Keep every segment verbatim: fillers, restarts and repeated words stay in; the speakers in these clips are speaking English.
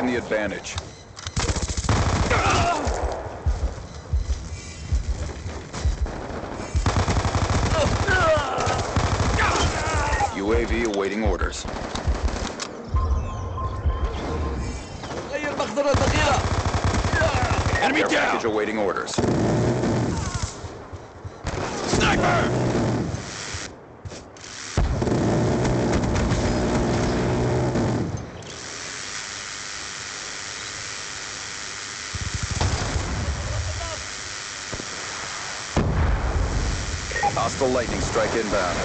taken the advantage. U A V awaiting orders. Enemy Care down! package awaiting orders. Sniper! Hostile lightning strike inbound.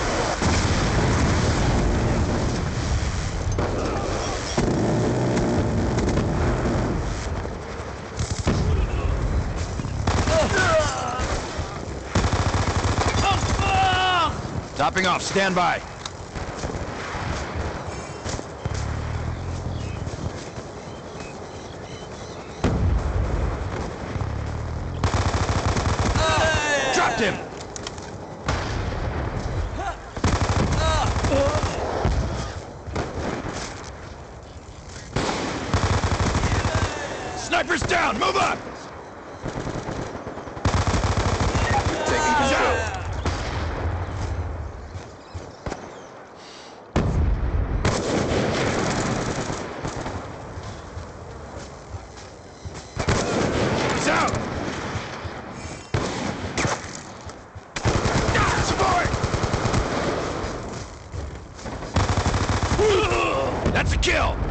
Topping off, stand by. Hey! Dropped him! Sniper's down! Move up! Taking control. He's out! Support! That's a kill!